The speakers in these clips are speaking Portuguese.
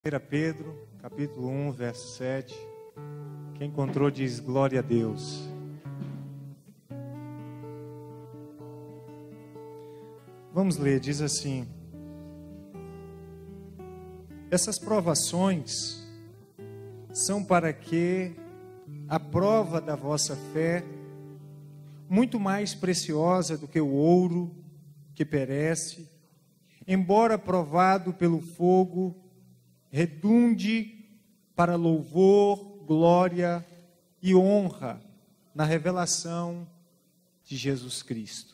1 Pedro, capítulo 1, verso 7. Quem encontrou diz glória a Deus. Vamos ler, diz assim: essas provações são para que a prova da vossa fé, muito mais preciosa do que o ouro que perece, embora provado pelo fogo, redunde para louvor, glória e honra na revelação de Jesus Cristo.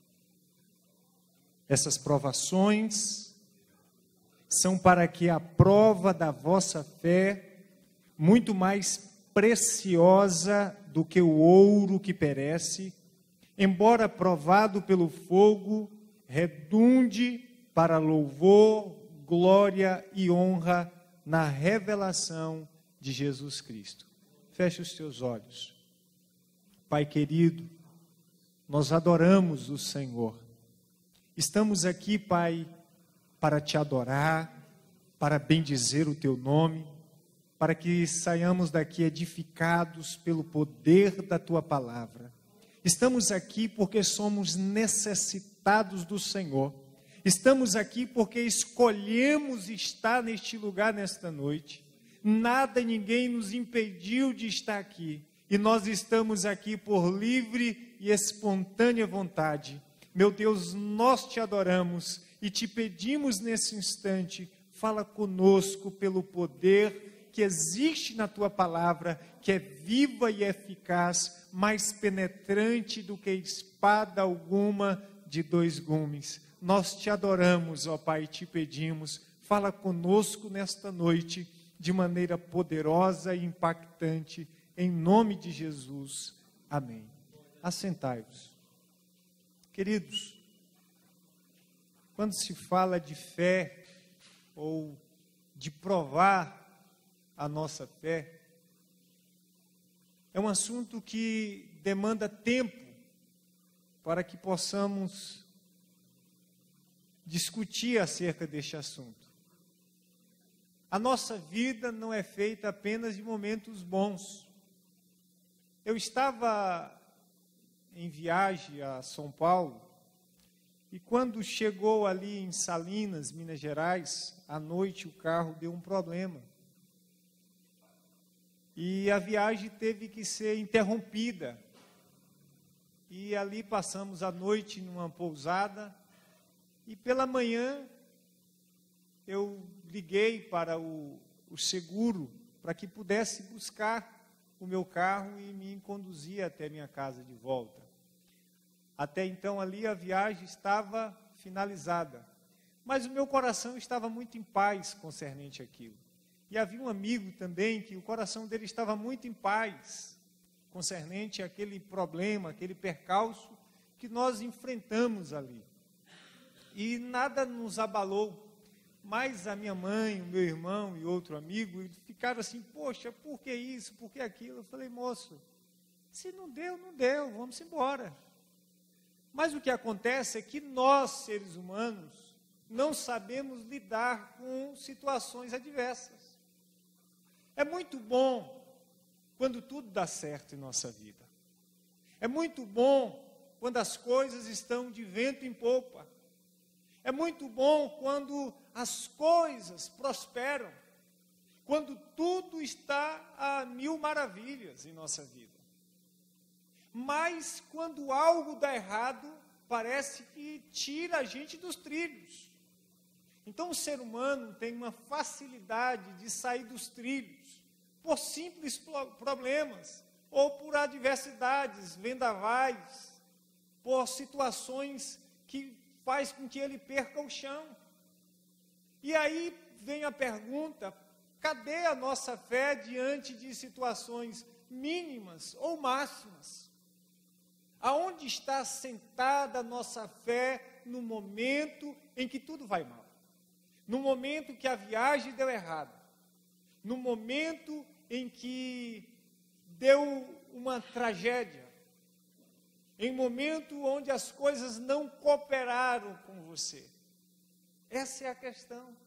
Essas provações são para que a prova da vossa fé, muito mais preciosa do que o ouro que perece, embora provado pelo fogo, redunde para louvor, glória e honra na revelação de Jesus Cristo. Feche os teus olhos. Pai querido, nós adoramos o Senhor. Estamos aqui, Pai, para te adorar, para bendizer o teu nome, para que saiamos daqui edificados pelo poder da tua palavra. Estamos aqui porque somos necessitados do Senhor. Estamos aqui porque escolhemos estar neste lugar nesta noite. Nada e ninguém nos impediu de estar aqui. E nós estamos aqui por livre e espontânea vontade. Meu Deus, nós te adoramos e te pedimos nesse instante, fala conosco pelo poder que existe na tua palavra, que é viva e eficaz, mais penetrante do que espada alguma de dois gumes. Nós te adoramos, ó Pai, e te pedimos, fala conosco nesta noite, de maneira poderosa e impactante, em nome de Jesus. Amém. Assentai-vos. Queridos, quando se fala de fé, ou de provar a nossa fé, é um assunto que demanda tempo para que possamos discutir acerca deste assunto. A nossa vida não é feita apenas de momentos bons. Eu estava em viagem a São Paulo e quando chegou ali em Salinas, Minas Gerais, à noite o carro deu um problema. E a viagem teve que ser interrompida. E ali passamos a noite numa pousada. E pela manhã, eu liguei para o seguro, para que pudesse buscar o meu carro e me conduzir até minha casa de volta. Até então, ali a viagem estava finalizada. Mas o meu coração estava muito em paz concernente àquilo. E havia um amigo também, que o coração dele estava muito em paz concernente àquele problema, aquele percalço que nós enfrentamos ali. E nada nos abalou, mas a minha mãe, o meu irmão e outro amigo ficaram assim, poxa, por que isso, por que aquilo? Eu falei, moço, se não deu, não deu, vamos embora. Mas o que acontece é que nós, seres humanos, não sabemos lidar com situações adversas. É muito bom quando tudo dá certo em nossa vida. É muito bom quando as coisas estão de vento em popa. É muito bom quando as coisas prosperam, quando tudo está a mil maravilhas em nossa vida. Mas quando algo dá errado, parece que tira a gente dos trilhos. Então o ser humano tem uma facilidade de sair dos trilhos por simples problemas, ou por adversidades, vendavais, por situações que faz com que ele perca o chão. E aí vem a pergunta, cadê a nossa fé diante de situações mínimas ou máximas? Aonde está assentada a nossa fé no momento em que tudo vai mal? No momento que a viagem deu errado? No momento em que deu uma tragédia? Em momento onde as coisas não cooperaram com você? Essa é a questão.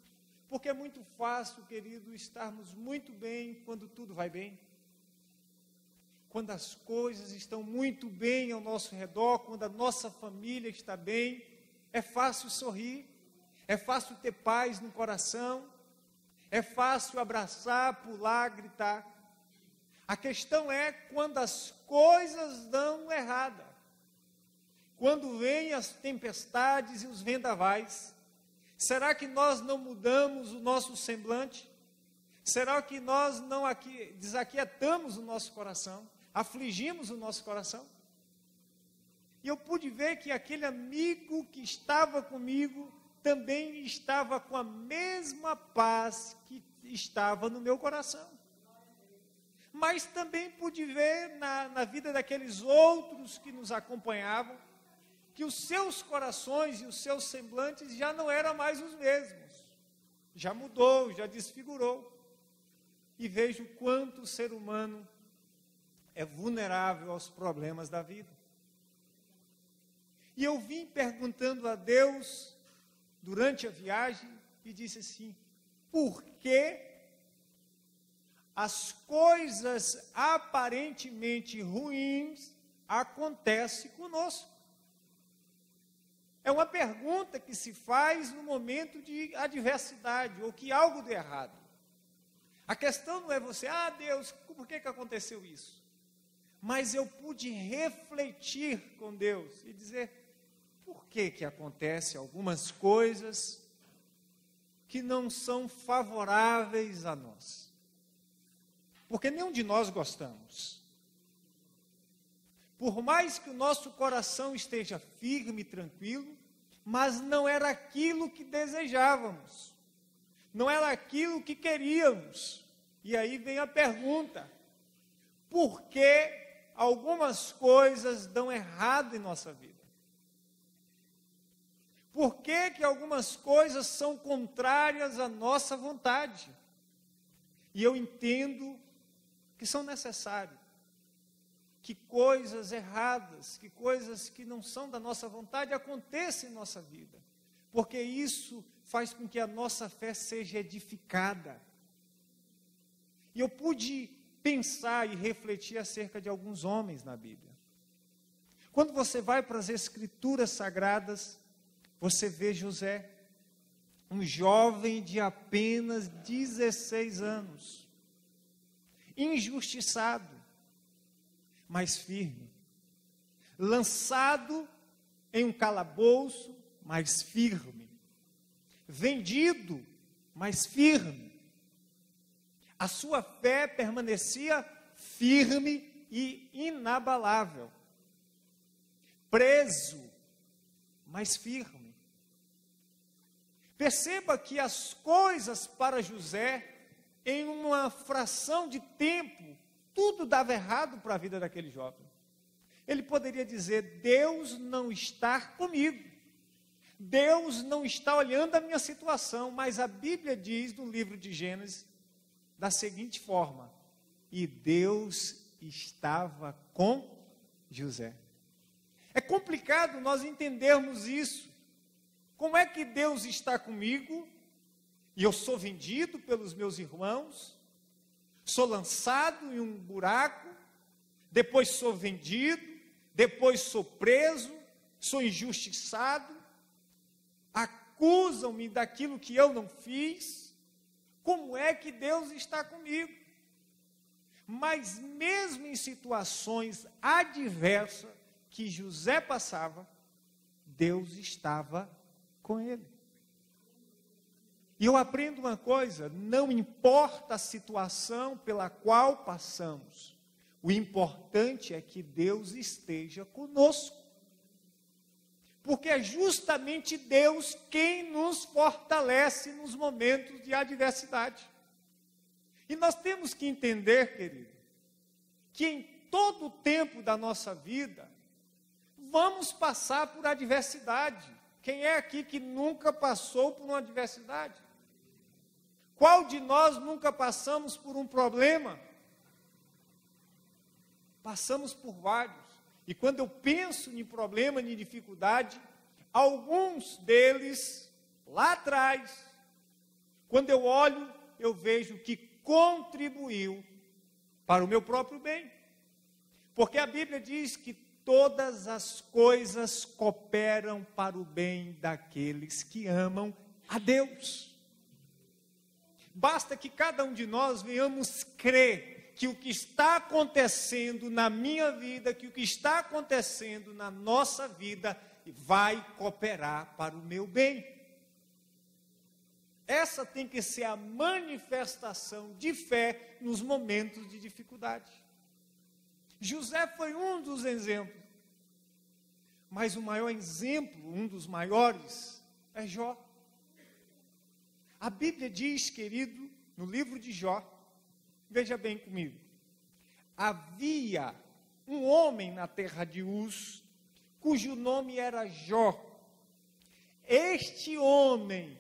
Porque é muito fácil, querido, estarmos muito bem quando tudo vai bem. Quando as coisas estão muito bem ao nosso redor, quando a nossa família está bem, é fácil sorrir, é fácil ter paz no coração, é fácil abraçar, pular, gritar. A questão é quando as coisas dão errada, quando vêm as tempestades e os vendavais. Será que nós não mudamos o nosso semblante? Será que nós não desaquietamos o nosso coração? Afligimos o nosso coração? E eu pude ver que aquele amigo que estava comigo também estava com a mesma paz que estava no meu coração. Mas também pude ver na vida daqueles outros que nos acompanhavam, que os seus corações e os seus semblantes já não eram mais os mesmos. Já mudou, já desfigurou. E vejo quanto o ser humano é vulnerável aos problemas da vida. E eu vim perguntando a Deus, durante a viagem, e disse assim: por que as coisas aparentemente ruins acontecem conosco? É uma pergunta que se faz no momento de adversidade, ou que algo deu errado. A questão não é você, Deus, por que aconteceu isso? Mas eu pude refletir com Deus e dizer, por que acontecem algumas coisas que não são favoráveis a nós? Porque nenhum de nós gostamos. Por mais que o nosso coração esteja firme e tranquilo, mas não era aquilo que desejávamos, não era aquilo que queríamos. E aí vem a pergunta: por que algumas coisas dão errado em nossa vida? Por que algumas coisas são contrárias à nossa vontade? E eu entendo que são necessários, que coisas erradas, que coisas que não são da nossa vontade aconteçam em nossa vida, porque isso faz com que a nossa fé seja edificada. E eu pude pensar e refletir acerca de alguns homens na Bíblia. Quando você vai para as Escrituras Sagradas, você vê José, um jovem de apenas 16 anos, injustiçado, mas firme, lançado em um calabouço, mas firme, vendido, mas firme. A sua fé permanecia firme e inabalável, preso, mas firme. Perceba que as coisas para José, em uma fração de tempo, tudo dava errado para a vida daquele jovem. Ele poderia dizer, Deus não está comigo, Deus não está olhando a minha situação, mas a Bíblia diz no livro de Gênesis, da seguinte forma, e Deus estava com José. É complicado nós entendermos isso. Como é que Deus está comigo, e eu sou vendido pelos meus irmãos, sou lançado em um buraco, depois sou vendido, depois sou preso, sou injustiçado, acusam-me daquilo que eu não fiz. Como é que Deus está comigo? Mas mesmo em situações adversas que José passava, Deus estava com ele. E eu aprendo uma coisa: não importa a situação pela qual passamos, o importante é que Deus esteja conosco. Porque é justamente Deus quem nos fortalece nos momentos de adversidade. E nós temos que entender, querido, que em todo o tempo da nossa vida, vamos passar por adversidade. Quem é aqui que nunca passou por uma adversidade? Qual de nós nunca passamos por um problema? Passamos por vários. E quando eu penso em problema, em dificuldade, alguns deles, lá atrás, Quando eu olho, eu vejo que contribuiu para o meu próprio bem. Porque a Bíblia diz que todas as coisas cooperam para o bem daqueles que amam a Deus. Basta que cada um de nós venhamos crer que o que está acontecendo na minha vida, que o que está acontecendo na nossa vida, vai cooperar para o meu bem. Essa tem que ser a manifestação de fé nos momentos de dificuldade. José foi um dos exemplos, mas o maior exemplo, um dos maiores, é Jó. A Bíblia diz, querido, no livro de Jó, veja bem comigo, havia um homem na terra de Uz, cujo nome era Jó. Este homem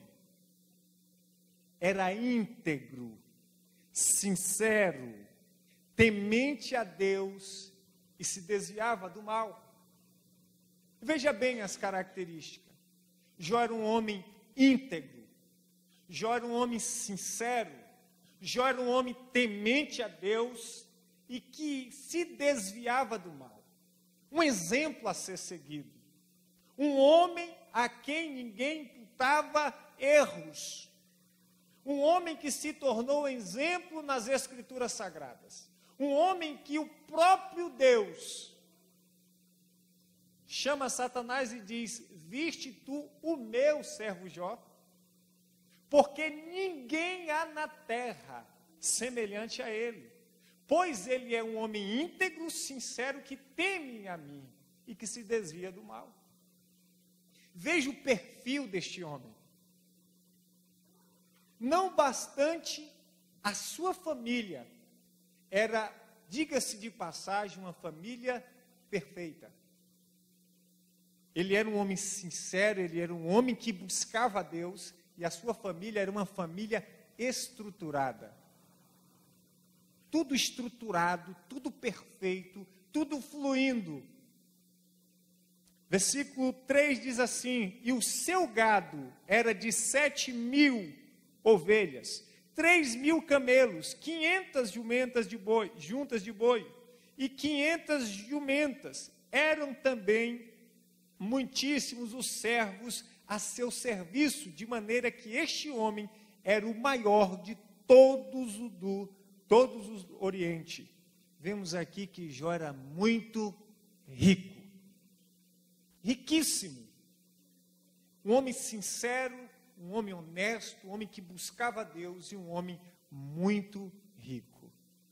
era íntegro, sincero, temente a Deus e se desviava do mal. Veja bem as características. Jó era um homem íntegro, Jó era um homem sincero, Jó era um homem temente a Deus e que se desviava do mal. Um exemplo a ser seguido. Um homem a quem ninguém imputava erros. Um homem que se tornou exemplo nas Escrituras Sagradas. Um homem que o próprio Deus chama Satanás e diz: viste tu o meu servo Jó? Porque ninguém há na terra semelhante a ele. Pois ele é um homem íntegro, sincero, que teme a mim e que se desvia do mal. Veja o perfil deste homem. Não bastante a sua família era, diga-se de passagem, uma família perfeita. Ele era um homem sincero, ele era um homem que buscava a Deus, e a sua família era uma família estruturada. Tudo estruturado, tudo perfeito, tudo fluindo. Versículo 3 diz assim: e o seu gado era de 7.000 ovelhas, 3.000 camelos, 500 jumentas de boi, juntas de boi, e 500 jumentas. Eram também muitíssimos os servos a seu serviço, de maneira que este homem era o maior de todos os Oriente. Vemos aqui que Jó era muito rico, riquíssimo, um homem sincero, um homem honesto, um homem que buscava a Deus e um homem muito rico.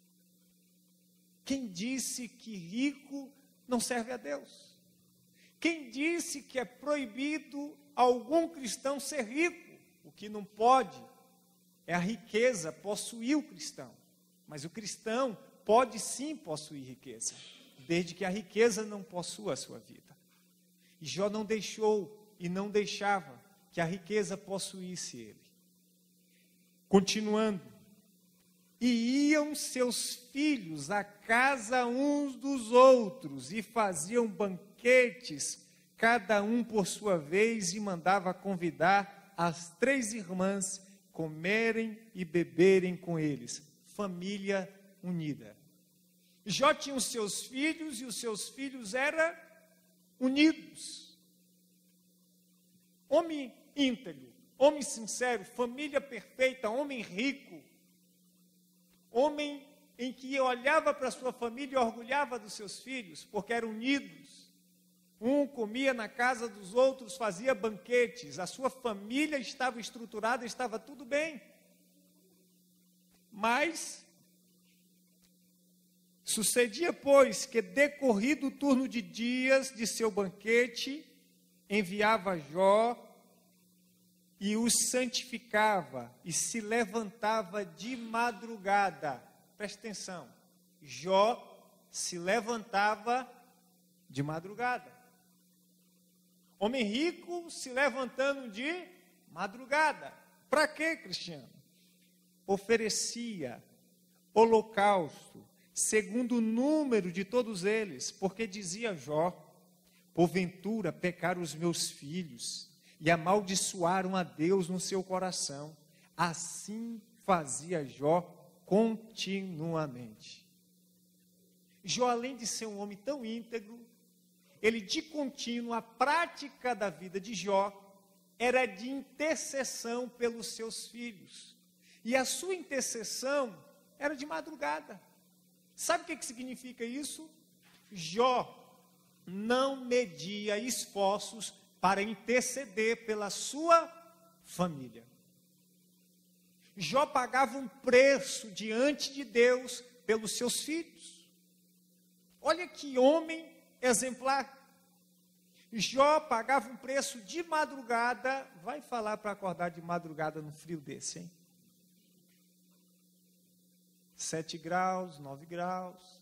Quem disse que rico não serve a Deus? Quem disse que é proibido algum cristão ser rico? O que não pode é a riqueza possuir o cristão. Mas o cristão pode sim possuir riqueza, desde que a riqueza não possua a sua vida. E Jó não deixou e não deixava que a riqueza possuísse ele. Continuando. E iam seus filhos à casa uns dos outros e faziam banquetes, cada um por sua vez, e mandava convidar as 3 irmãs comerem e beberem com eles. Família unida. Jó tinha os seus filhos e os seus filhos eram unidos. Homem íntegro, homem sincero, família perfeita, homem rico, homem em que olhava para a sua família e orgulhava dos seus filhos, porque eram unidos. Um comia na casa dos outros, fazia banquetes, a sua família estava estruturada, estava tudo bem. Mas sucedia, pois, que decorrido o turno de dias de seu banquete, enviava Jó e os santificava e se levantava de madrugada. Preste atenção, Jó se levantava de madrugada. Homem rico se levantando de madrugada. Para quê, Cristiano? Oferecia holocausto, segundo o número de todos eles, porque dizia Jó: porventura pecaram os meus filhos e amaldiçoaram a Deus no seu coração, Assim fazia Jó continuamente. Jó, além de ser um homem tão íntegro, ele de contínuo, a prática da vida de Jó era de intercessão pelos seus filhos. E a sua intercessão era de madrugada. Sabe o que significa isso? Jó não media esforços para interceder pela sua família. Jó pagava um preço diante de Deus pelos seus filhos. Olha que homem exemplar. Jó pagava um preço de madrugada. Vai falar para acordar de madrugada no frio desse, hein? 7 graus, 9 graus.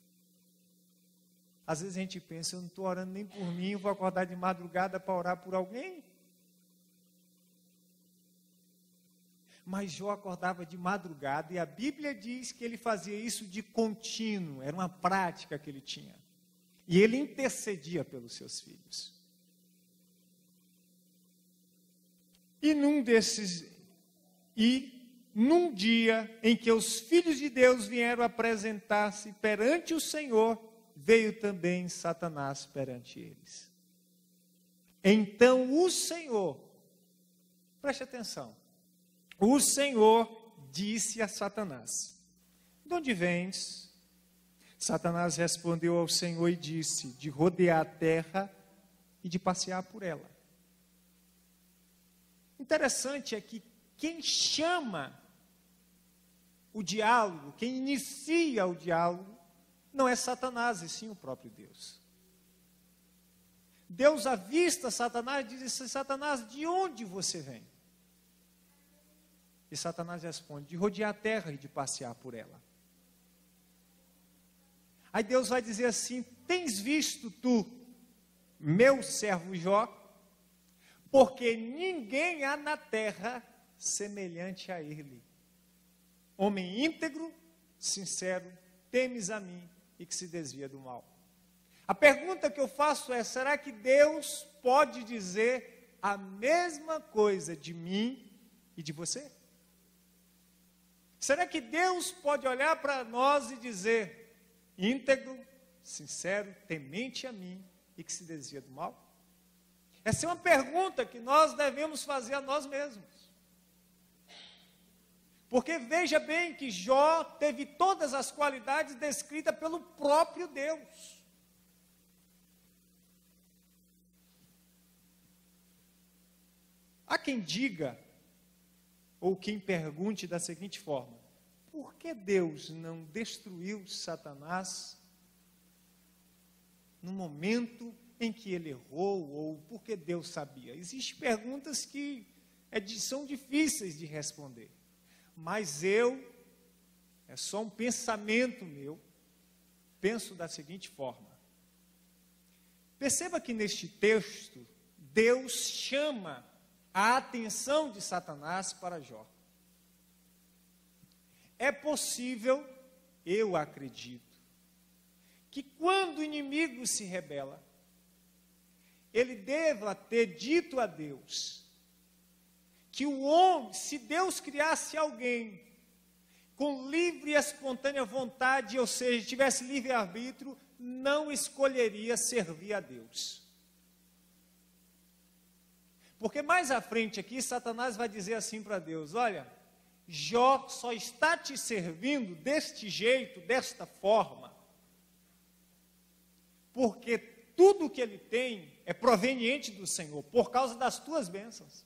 Às vezes a gente pensa, eu não estou orando nem por mim, eu vou acordar de madrugada para orar por alguém. Mas Jó acordava de madrugada e a Bíblia diz que ele fazia isso de contínuo, era uma prática que ele tinha. E ele intercedia pelos seus filhos. E num dia em que os filhos de Deus vieram apresentar-se perante o Senhor, veio também Satanás perante eles. Então o Senhor, preste atenção, o Senhor disse a Satanás: de onde vens? Satanás respondeu ao Senhor e disse: de rodear a terra e de passear por ela. Interessante é que quem chama o diálogo, quem inicia o diálogo, não é Satanás, e sim o próprio Deus. Deus avista Satanás e diz: Satanás, de onde você vem? E Satanás responde: de rodear a terra e de passear por ela. Aí Deus vai dizer assim: tens visto tu, meu servo Jó? Porque ninguém há na terra semelhante a ele. Homem íntegro, sincero, temes a mim e que se desvia do mal. A pergunta que eu faço é: será que Deus pode dizer a mesma coisa de mim e de você? Será que Deus pode olhar para nós e dizer: íntegro, sincero, temente a mim e que se desvia do mal? Essa é uma pergunta que nós devemos fazer a nós mesmos. Porque veja bem que Jó teve todas as qualidades descritas pelo próprio Deus. Há quem diga, ou quem pergunte da seguinte forma: por que Deus não destruiu Satanás no momento em que ele errou, ou por que Deus sabia? Existem perguntas que são difíceis de responder, mas é só um pensamento meu, penso da seguinte forma. Perceba que neste texto, Deus chama a atenção de Satanás para Jó. É possível, eu acredito, que quando o inimigo se rebela, ele deva ter dito a Deus que o homem, se Deus criasse alguém com livre e espontânea vontade, ou seja, tivesse livre-arbítrio, não escolheria servir a Deus. Porque mais à frente aqui, Satanás vai dizer assim para Deus: olha, Jó só está te servindo deste jeito, desta forma, porque tudo que ele tem é proveniente do Senhor, por causa das tuas bênçãos.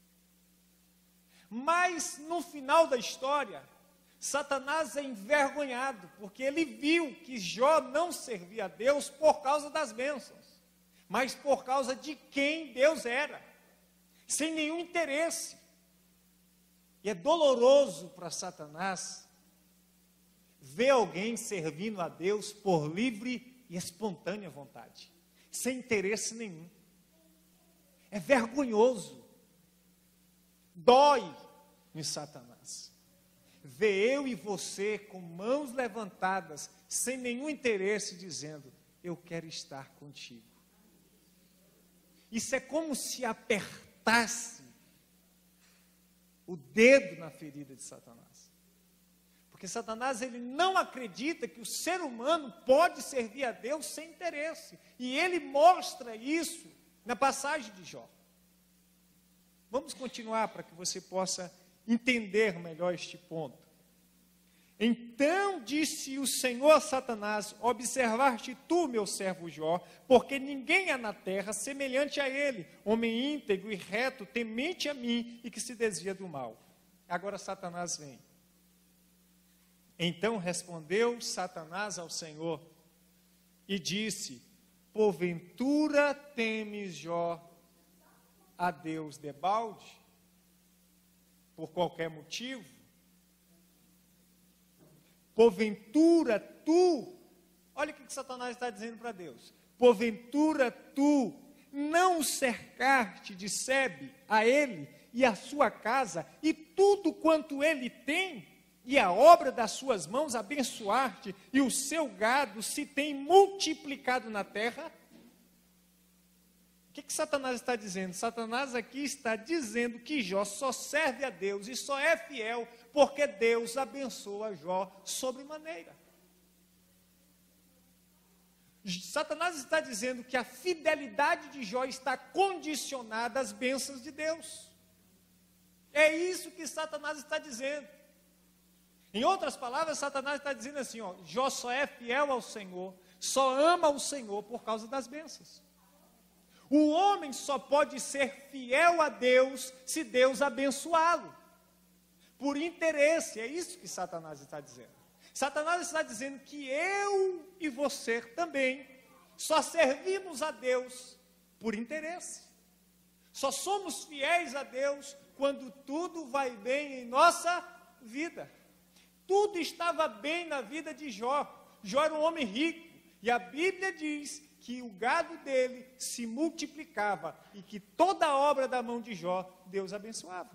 Mas, no final da história, Satanás é envergonhado, porque ele viu que Jó não servia a Deus por causa das bênçãos, mas por causa de quem Deus era, sem nenhum interesse. E é doloroso para Satanás ver alguém servindo a Deus por livre e espontânea vontade, sem interesse nenhum. É vergonhoso. Dói em Satanás ver eu e você com mãos levantadas, sem nenhum interesse, dizendo: eu quero estar contigo. Isso é como se apertasse o dedo na ferida de Satanás. Porque Satanás, ele não acredita que o ser humano pode servir a Deus sem interesse. E ele mostra isso na passagem de Jó. Vamos continuar para que você possa entender melhor este ponto. Então disse o Senhor a Satanás: observaste tu, meu servo Jó, porque ninguém há na terra semelhante a ele, homem íntegro e reto, temente a mim e que se desvia do mal. Agora Satanás vem. Então respondeu Satanás ao Senhor e disse: porventura temes, Jó, a Deus debalde? Por qualquer motivo? Porventura tu, olha o que Satanás está dizendo para Deus: porventura tu não o cercaste de sebe a ele e a sua casa e tudo quanto ele tem, e a obra das suas mãos abençoar-te, e o seu gado se tem multiplicado na terra? O que Satanás está dizendo? Satanás aqui está dizendo que Jó só serve a Deus e só é fiel porque Deus abençoa Jó sobremaneira. Satanás está dizendo que a fidelidade de Jó está condicionada às bênçãos de Deus. É isso que Satanás está dizendo. Em outras palavras, Satanás está dizendo assim, ó, Jó só é fiel ao Senhor, só ama o Senhor por causa das bênçãos. O homem só pode ser fiel a Deus se Deus abençoá-lo. Por interesse, é isso que Satanás está dizendo. Satanás está dizendo que eu e você também só servimos a Deus por interesse. Só somos fiéis a Deus quando tudo vai bem em nossa vida. Tudo estava bem na vida de Jó. Jó era um homem rico. E a Bíblia diz que o gado dele se multiplicava e que toda a obra da mão de Jó, Deus abençoava.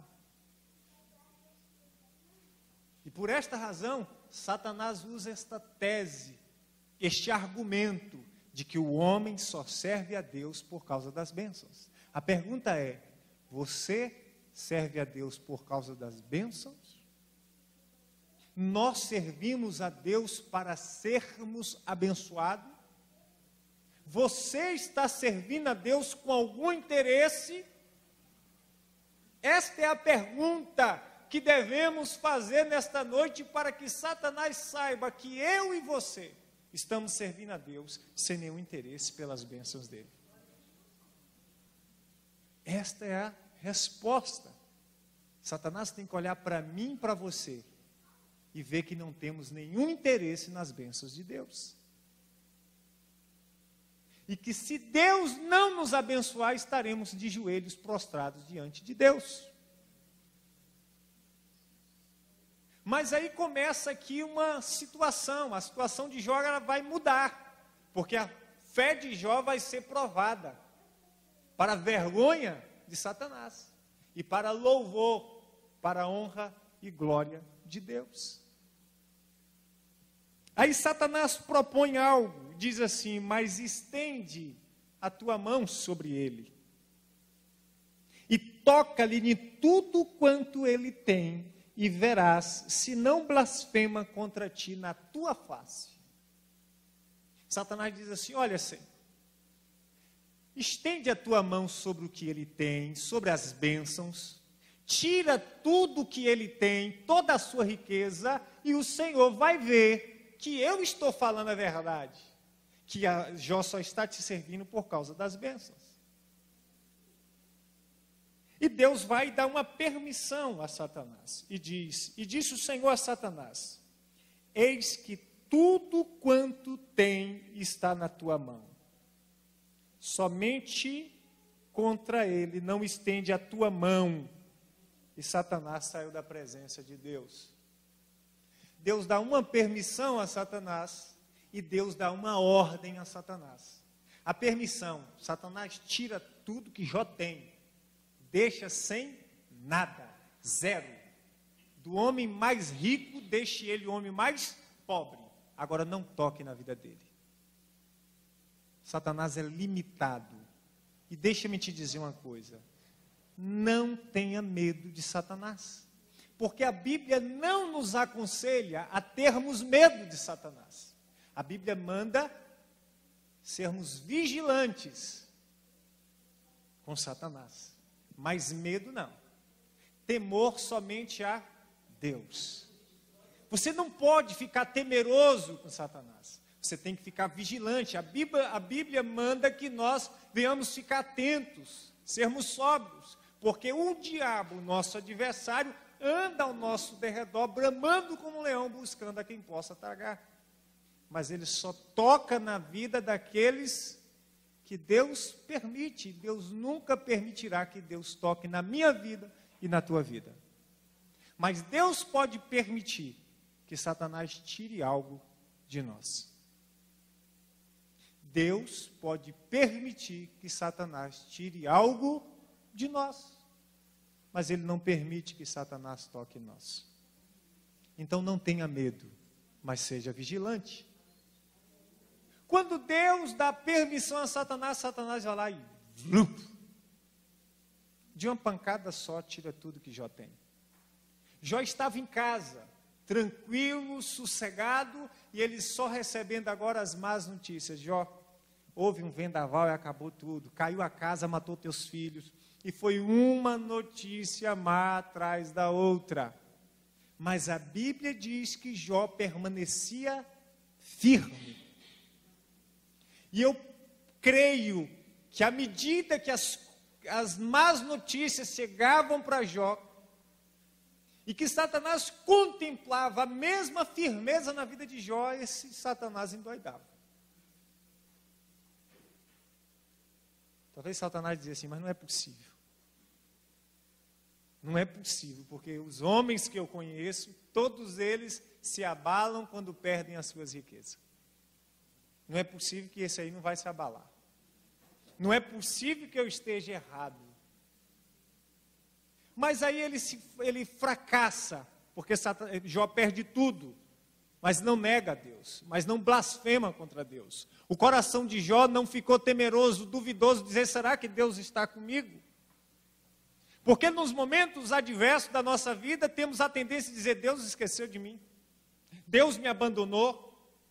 E por esta razão, Satanás usa esta tese, este argumento de que o homem só serve a Deus por causa das bênçãos. A pergunta é: você serve a Deus por causa das bênçãos? Nós servimos a Deus para sermos abençoados? Você está servindo a Deus com algum interesse? Esta é a pergunta que devemos fazer nesta noite para que Satanás saiba que eu e você estamos servindo a Deus sem nenhum interesse pelas bênçãos dele. Esta é a resposta. Satanás tem que olhar para mim e para você e ver que não temos nenhum interesse nas bênçãos de Deus. E que se Deus não nos abençoar, estaremos de joelhos prostrados diante de Deus. Mas aí começa aqui uma situação, a situação de Jó ela vai mudar, porque a fé de Jó vai ser provada, para a vergonha de Satanás, e para louvor, para a honra e glória de Deus. Aí Satanás propõe algo, diz assim: mas estende a tua mão sobre ele, e toca-lhe em tudo quanto ele tem, e verás se não blasfema contra ti na tua face. Satanás diz assim: olha, Senhor, estende a tua mão sobre o que ele tem, sobre as bênçãos, tira tudo o que ele tem, toda a sua riqueza, e o Senhor vai ver que eu estou falando a verdade, que a Jó só está te servindo por causa das bênçãos. E Deus vai dar uma permissão a Satanás, e disse o Senhor a Satanás: eis que tudo quanto tem está na tua mão, somente contra ele não estende a tua mão. E Satanás saiu da presença de Deus. Deus dá uma permissão a Satanás e Deus dá uma ordem a Satanás. A permissão: Satanás tira tudo que Jó tem, deixa sem nada, zero. Do homem mais rico, deixe ele o homem mais pobre. Agora não toque na vida dele. Satanás é limitado. E deixa-me te dizer uma coisa: não tenha medo de Satanás. Porque a Bíblia não nos aconselha a termos medo de Satanás. A Bíblia manda sermos vigilantes com Satanás. Mas medo não. Temor somente a Deus. Você não pode ficar temeroso com Satanás. Você tem que ficar vigilante. A Bíblia manda que nós venhamos ficar atentos, sermos sóbrios. Porque o diabo, nosso adversário, anda ao nosso derredor, bramando como um leão, buscando a quem possa tragar. Mas ele só toca na vida daqueles que Deus permite. Deus nunca permitirá que Deus toque na minha vida e na tua vida. Mas Deus pode permitir que Satanás tire algo de nós. Deus pode permitir que Satanás tire algo de nós. Mas Ele não permite que Satanás toque em nós. Então não tenha medo, mas seja vigilante. Quando Deus dá permissão a Satanás, Satanás vai lá e de uma pancada só tira tudo que Jó tem. Jó estava em casa, tranquilo, sossegado, e ele só recebendo agora as más notícias. Jó, houve um vendaval e acabou tudo. Caiu a casa, matou teus filhos. E foi uma notícia má atrás da outra. Mas a Bíblia diz que Jó permanecia firme. E eu creio que à medida que as más notícias chegavam para Jó, e que Satanás contemplava a mesma firmeza na vida de Jó, esse Satanás endoidava. Talvez Satanás dizia assim, mas não é possível. Não é possível, porque os homens que eu conheço, todos eles se abalam quando perdem as suas riquezas. Não é possível que esse aí não vai se abalar. Não é possível que eu esteja errado. Mas aí ele fracassa, porque Jó perde tudo, mas não nega a Deus, mas não blasfema contra Deus. O coração de Jó não ficou temeroso, duvidoso, dizer, será que Deus está comigo? Porque nos momentos adversos da nossa vida, temos a tendência de dizer, Deus esqueceu de mim, Deus me abandonou.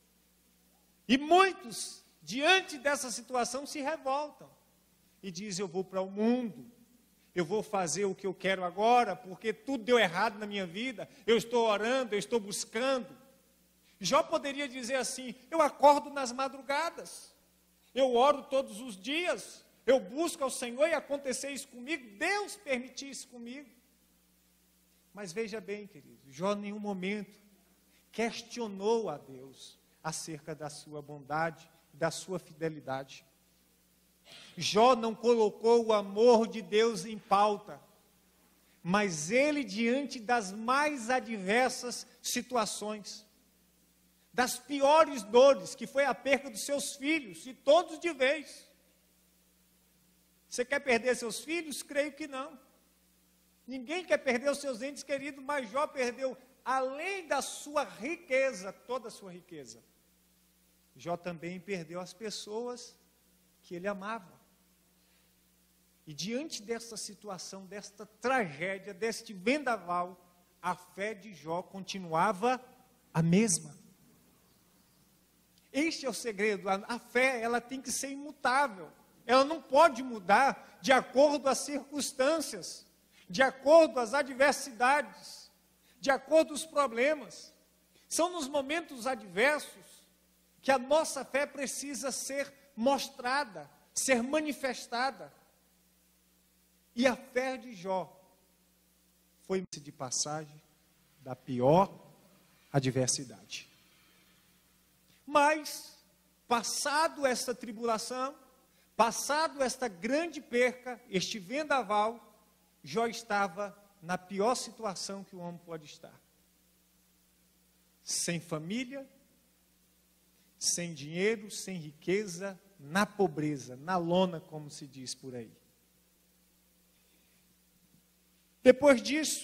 E muitos, diante dessa situação, se revoltam e dizem, eu vou para o mundo, eu vou fazer o que eu quero agora, porque tudo deu errado na minha vida, eu estou orando, eu estou buscando. Jó poderia dizer assim, eu acordo nas madrugadas, eu oro todos os dias, eu busco ao Senhor e acontecer isso comigo, Deus permitiu isso comigo. Mas veja bem, querido, Jó em nenhum momento questionou a Deus acerca da sua bondade, da sua fidelidade. Jó não colocou o amor de Deus em pauta, mas ele, diante das mais adversas situações, das piores dores, que foi a perca dos seus filhos, e todos de vez. Você quer perder seus filhos? Creio que não. Ninguém quer perder os seus entes queridos, mas Jó perdeu, além da sua riqueza, toda a sua riqueza. Jó também perdeu as pessoas que ele amava. E diante dessa situação, desta tragédia, deste vendaval, a fé de Jó continuava a mesma. Este é o segredo, a fé ela tem que ser imutável. Ela não pode mudar de acordo às circunstâncias, de acordo às adversidades, de acordo aos problemas. São nos momentos adversos que a nossa fé precisa ser mostrada, ser manifestada. E a fé de Jó foi de passagem da pior adversidade. Mas, passado esta tribulação, passado esta grande perca, este vendaval, Jó estava na pior situação que o homem pode estar. Sem família, sem dinheiro, sem riqueza, na pobreza, na lona, como se diz por aí. Depois disso,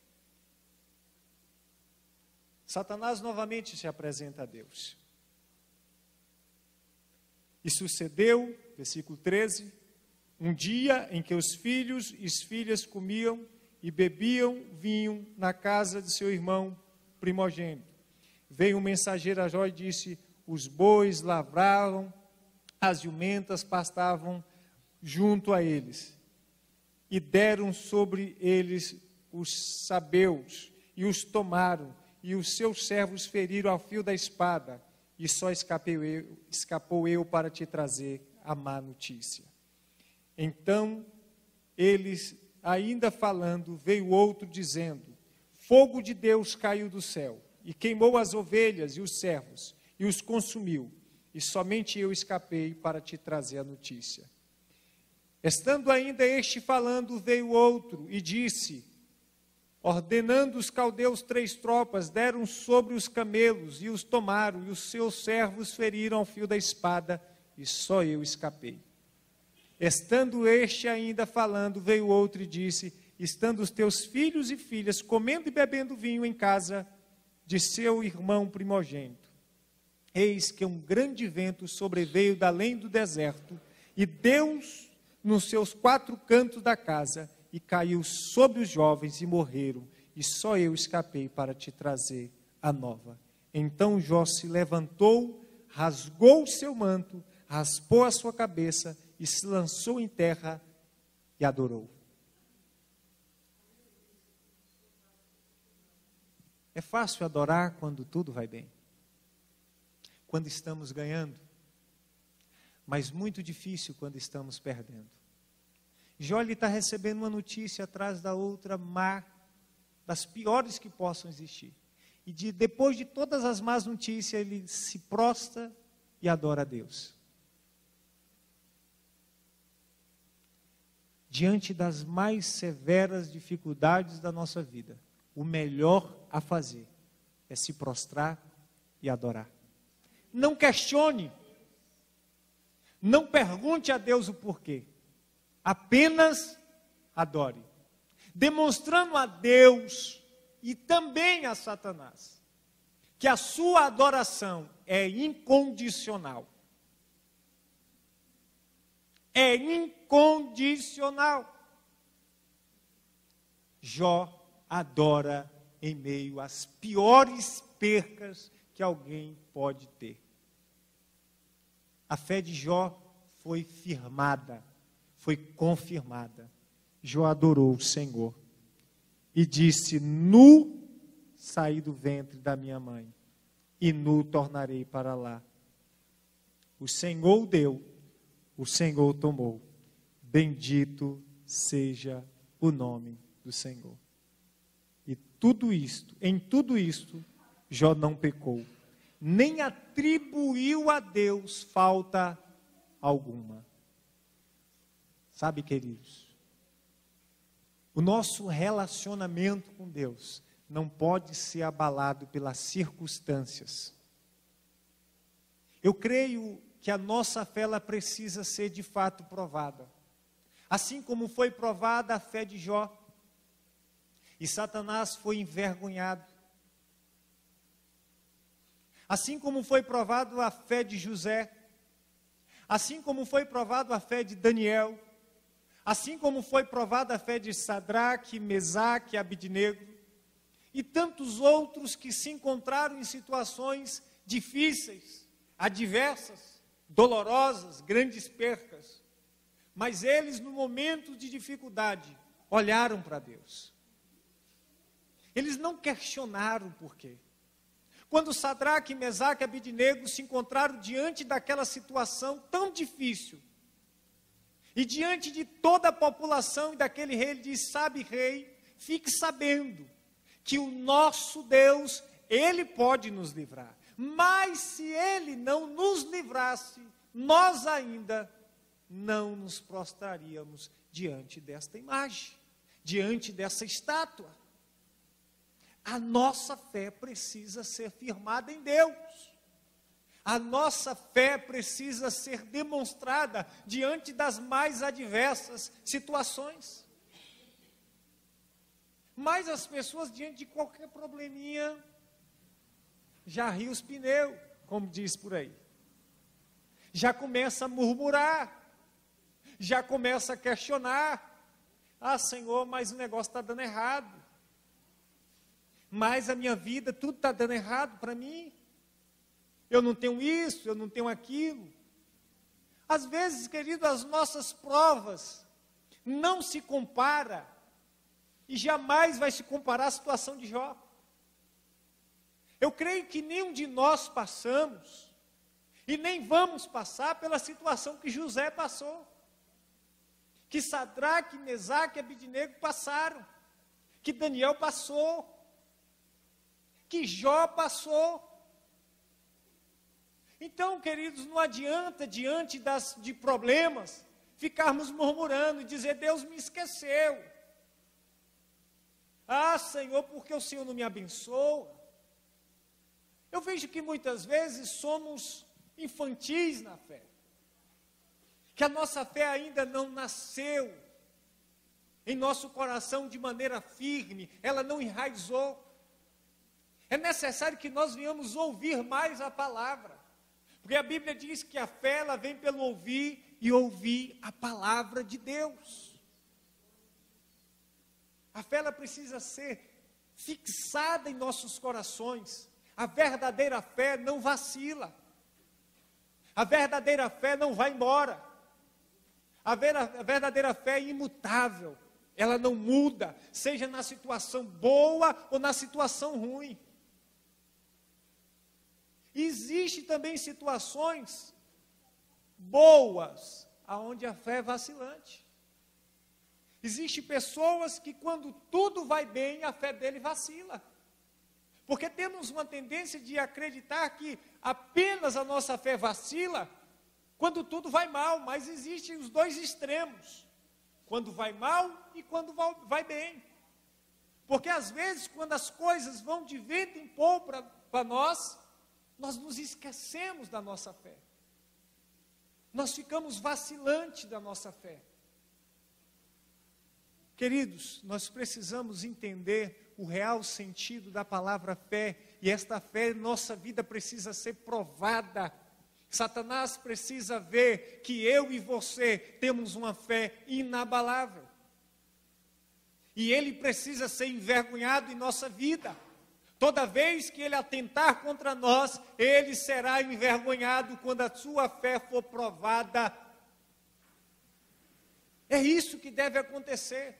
Satanás novamente se apresenta a Deus. E sucedeu, versículo 13, Um dia em que os filhos e as filhas comiam e bebiam vinho na casa de seu irmão primogênito. Veio um mensageiro a Jó e disse: os bois lavravam, as jumentas pastavam junto a eles, e deram sobre eles os sabeus, e os tomaram, e os seus servos feriram ao fio da espada, e só escapou eu para te trazer a má notícia. Então, eles, ainda falando, veio outro dizendo: fogo de Deus caiu do céu, e queimou as ovelhas e os servos, e os consumiu, e somente eu escapei para te trazer a notícia. Estando ainda este falando, veio outro e disse: ordenando os caldeus 3 tropas, deram sobre os camelos e os tomaram, e os seus servos feriram ao fio da espada, e só eu escapei. Estando este ainda falando, veio outro e disse: estando os teus filhos e filhas comendo e bebendo vinho em casa de seu irmão primogênito, eis que um grande vento sobreveio da além do deserto, e Deus nos seus 4 cantos da casa, e caiu sobre os jovens e morreram, e só eu escapei para te trazer a nova. Então Jó se levantou, rasgou o seu manto, raspou a sua cabeça, e se lançou em terra e adorou. É fácil adorar quando tudo vai bem, quando estamos ganhando, mas muito difícil quando estamos perdendo. Jó está recebendo uma notícia atrás da outra má, das piores que possam existir. E depois de todas as más notícias, ele se prostra e adora a Deus. Diante das mais severas dificuldades da nossa vida, o melhor a fazer é se prostrar e adorar. Não questione, não pergunte a Deus o porquê, apenas adore, demonstrando a Deus e também a Satanás que a sua adoração é incondicional. É incondicional. Jó adora em meio às piores percas que alguém pode ter. A fé de Jó foi firmada, foi confirmada. Jó adorou o Senhor e disse: nu saí do ventre da minha mãe, e nu tornarei para lá. O Senhor deu, o Senhor tomou. Bendito seja o nome do Senhor. E em tudo isto, Jó não pecou, nem atribuiu a Deus falta alguma. Sabe, queridos, o nosso relacionamento com Deus não pode ser abalado pelas circunstâncias. Eu creio que a nossa fé ela precisa ser de fato provada. Assim como foi provada a fé de Jó, e Satanás foi envergonhado. Assim como foi provado a fé de José, assim como foi provado a fé de Daniel, assim como foi provada a fé de Sadraque, Mesaque, Abidnego, e tantos outros que se encontraram em situações difíceis, adversas, dolorosas, grandes percas, mas eles no momento de dificuldade olharam para Deus. Eles não questionaram o porquê. Quando Sadraque, Mesaque e Abidnego se encontraram diante daquela situação tão difícil, e diante de toda a população e daquele rei, ele diz: sabe, rei, fique sabendo que o nosso Deus, Ele pode nos livrar. Mas se Ele não nos livrasse, nós ainda não nos prostraríamos diante desta imagem, diante dessa estátua. A nossa fé precisa ser firmada em Deus. A nossa fé precisa ser demonstrada diante das mais adversas situações. Mas as pessoas, diante de qualquer probleminha, já ri os pneus, como diz por aí. Já começa a murmurar. já começa a questionar. Ah, Senhor, mas o negócio está dando errado. Mas a minha vida, tudo está dando errado para mim. Eu não tenho isso, eu não tenho aquilo. Às vezes, querido, as nossas provas não se compara e jamais vai se comparar à situação de Jó. Eu creio que nenhum de nós passamos e nem vamos passar pela situação que José passou, que Sadraque, Mesaque e Abidnego passaram, que Daniel passou, que Jó passou. Então, queridos, não adianta, diante de problemas, ficarmos murmurando e dizer, Deus me esqueceu. Ah, Senhor, porque o Senhor não me abençoa? Eu vejo que muitas vezes somos infantis na fé, que a nossa fé ainda não nasceu em nosso coração de maneira firme, ela não enraizou. É necessário que nós venhamos ouvir mais a palavra, porque a Bíblia diz que a fé ela vem pelo ouvir e ouvir a palavra de Deus. A fé ela precisa ser fixada em nossos corações. A verdadeira fé não vacila. A verdadeira fé não vai embora. A verdadeira fé é imutável. Ela não muda, seja na situação boa ou na situação ruim. Existem também situações boas, aonde a fé é vacilante. Existem pessoas que quando tudo vai bem, a fé dele vacila. Porque temos uma tendência de acreditar que apenas a nossa fé vacila quando tudo vai mal, mas existem os dois extremos, quando vai mal e quando vai bem. Porque às vezes, quando as coisas vão de vento em polpa para nós nos esquecemos da nossa fé. Nós ficamos vacilantes da nossa fé. Queridos, nós precisamos entender o real sentido da palavra fé, e esta fé em nossa vida precisa ser provada. Satanás precisa ver que eu e você temos uma fé inabalável. E ele precisa ser envergonhado em nossa vida. Toda vez que ele atentar contra nós, ele será envergonhado quando a sua fé for provada. É isso que deve acontecer.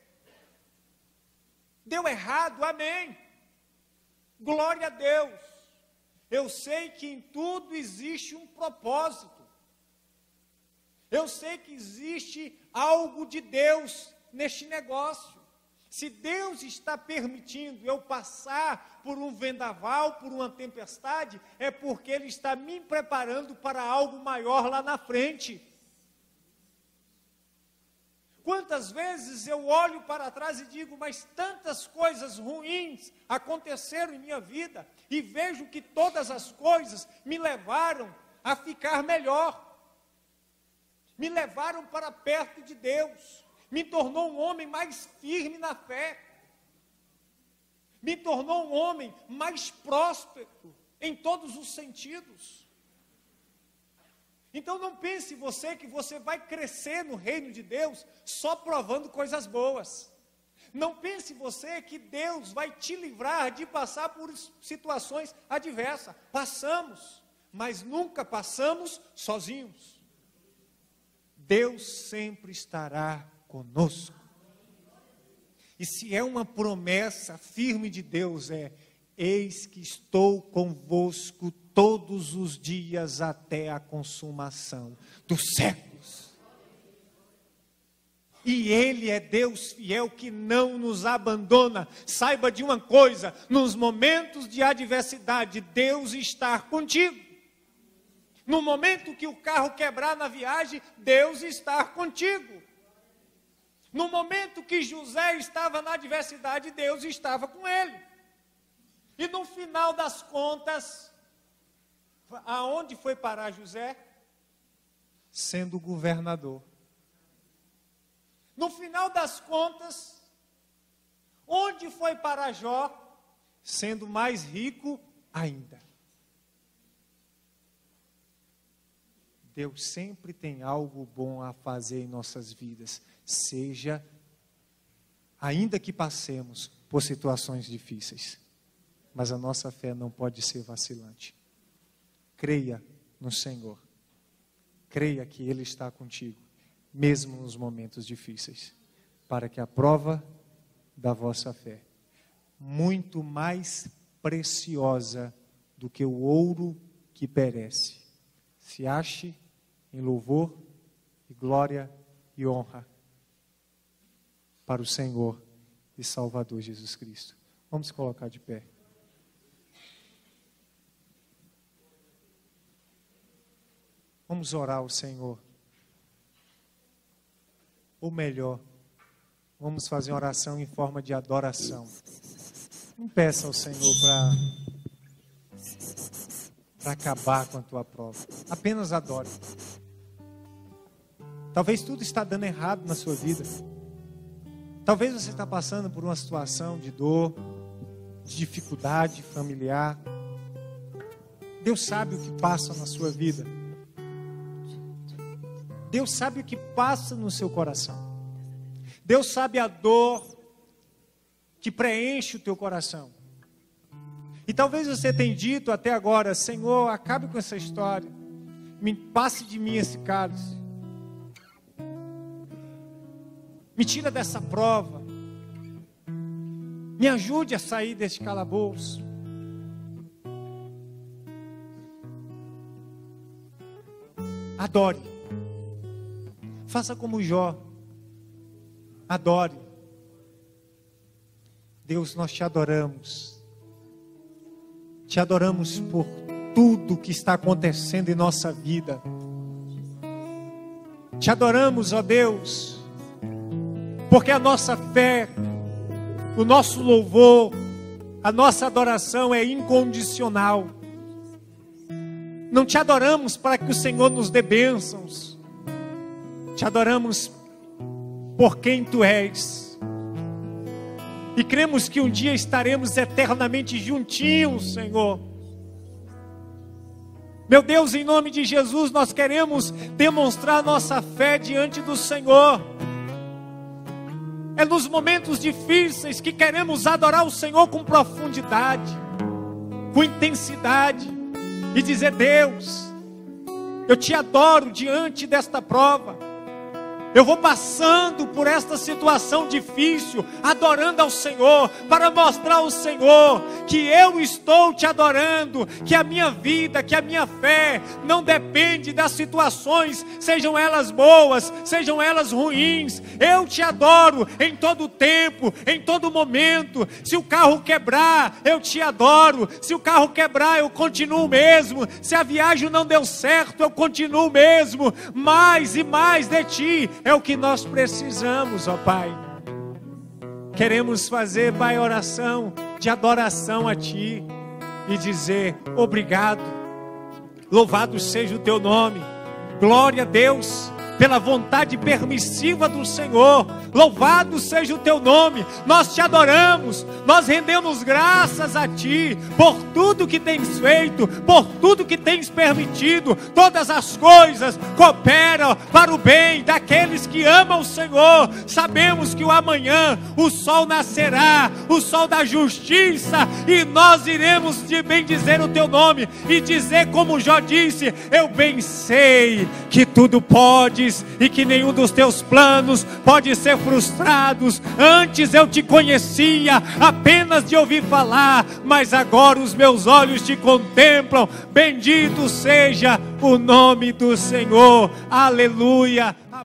Deu errado, amém. Glória a Deus. Eu sei que em tudo existe um propósito. Eu sei que existe algo de Deus neste negócio. Se Deus está permitindo eu passar por um vendaval, por uma tempestade, é porque Ele está me preparando para algo maior lá na frente. Quantas vezes eu olho para trás e digo, mas tantas coisas ruins aconteceram em minha vida, e vejo que todas as coisas me levaram a ficar melhor, me levaram para perto de Deus, me tornou um homem mais firme na fé, me tornou um homem mais próspero em todos os sentidos. Então não pense você que você vai crescer no reino de Deus só provando coisas boas. Não pense você que Deus vai te livrar de passar por situações adversas. Passamos, mas nunca passamos sozinhos. Deus sempre estará conosco. E se é uma promessa firme de Deus, eis que estou convosco todos os dias até a consumação dos séculos. E Ele é Deus fiel que não nos abandona. Saiba de uma coisa, nos momentos de adversidade, Deus está contigo. No momento que o carro quebrar na viagem, Deus está contigo. No momento que José estava na adversidade, Deus estava com ele. E no final das contas, aonde foi parar José? Sendo governador. No final das contas, onde foi parar Jó? Sendo mais rico ainda. Deus sempre tem algo bom a fazer em nossas vidas, ainda que passemos por situações difíceis, mas a nossa fé não pode ser vacilante. Creia no Senhor, creia que Ele está contigo, mesmo nos momentos difíceis, para que a prova da vossa fé, muito mais preciosa do que o ouro que perece, se ache em louvor e glória e honra para o Senhor e Salvador Jesus Cristo. Vamos colocar de pé. Vamos orar ao Senhor. Ou melhor, vamos fazer uma oração em forma de adoração. Não peça ao Senhor para acabar com a tua prova. Apenas adore. Talvez tudo está dando errado na sua vida. Talvez você está passando por uma situação de dor, de dificuldade familiar. Deus sabe o que passa na sua vida. Deus sabe o que passa no seu coração. Deus sabe a dor que preenche o teu coração. E talvez você tenha dito até agora: Senhor, acabe com essa história. Me passe de mim esse cálice. Me tira dessa prova. Me ajude a sair desse calabouço. Adore. Faça como Jó. Adore. Deus, nós te adoramos. Te adoramos por tudo que está acontecendo em nossa vida. Te adoramos, ó Deus, porque a nossa fé, o nosso louvor, a nossa adoração é incondicional. Não te adoramos para que o Senhor nos dê bênçãos. Te adoramos por quem Tu és. E cremos que um dia estaremos eternamente juntinhos, Senhor. Meu Deus, em nome de Jesus, nós queremos demonstrar nossa fé diante do Senhor. É nos momentos difíceis que queremos adorar o Senhor com profundidade, com intensidade, e dizer: Deus, eu te adoro diante desta prova. Eu vou passando por esta situação difícil, adorando ao Senhor, para mostrar ao Senhor que eu estou te adorando, que a minha vida, que a minha fé não depende das situações, sejam elas boas, sejam elas ruins. Eu te adoro em todo tempo, em todo momento. Se o carro quebrar, eu te adoro. Se o carro quebrar, eu continuo mesmo. Se a viagem não deu certo, eu continuo mesmo. Mais e mais de ti é o que nós precisamos, ó Pai. Queremos fazer, Pai, oração de adoração a Ti e dizer: obrigado, louvado seja o Teu nome. Glória a Deus pela vontade permissiva do Senhor. Louvado seja o Teu nome. Nós te adoramos, nós rendemos graças a Ti por tudo que tens feito, por tudo que tens permitido. Todas as coisas cooperam para o bem daqueles que amam o Senhor. Sabemos que o amanhã o sol nascerá, o sol da justiça, e nós iremos te bendizer o Teu nome e dizer como Jó disse: eu bem sei que tudo podes e que nenhum dos Teus planos pode ser frustrados. Antes eu te conhecia apenas de ouvir falar, mas agora os meus olhos te contemplam. Bendito seja o nome do Senhor. Aleluia.